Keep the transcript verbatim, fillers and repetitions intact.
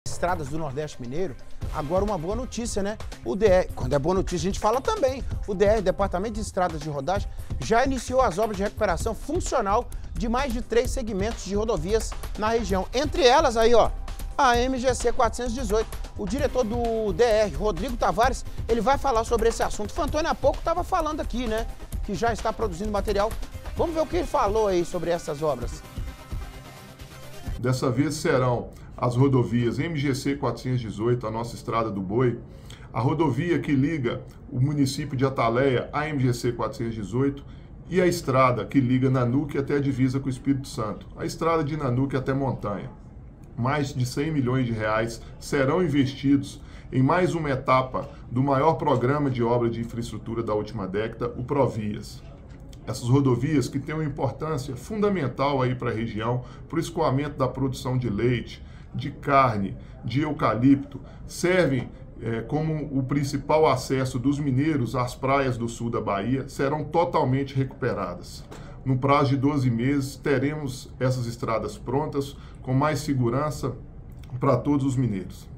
estradas do Nordeste Mineiro. Agora uma boa notícia, né? O D R, quando é boa notícia a gente fala também, o D R, Departamento de Estradas de Rodagem, já iniciou as obras de recuperação funcional de mais de três segmentos de rodovias na região. Entre elas aí, ó, a M G C quatrocentos e dezoito. O diretor do D R, Rodrigo Tavares, ele vai falar sobre esse assunto. O Fantoni há pouco estava falando aqui, né? Que já está produzindo material. Vamos ver o que ele falou aí sobre essas obras. Dessa vez serão as rodovias M G C quatrocentos e dezoito, a nossa Estrada do Boi, a rodovia que liga o município de Ataleia à M G C quatrocentos e dezoito e a estrada que liga Nanuque até a divisa com o Espírito Santo, a estrada de Nanuque até Montanha. Mais de cem milhões de reais serão investidos em mais uma etapa do maior programa de obra de infraestrutura da última década, o Provias. Essas rodovias que têm uma importância fundamental aí para a região, para o escoamento da produção de leite, de carne, de eucalipto, servem é, como o principal acesso dos mineiros às praias do sul da Bahia, serão totalmente recuperadas. No prazo de doze meses, teremos essas estradas prontas, com mais segurança para todos os mineiros.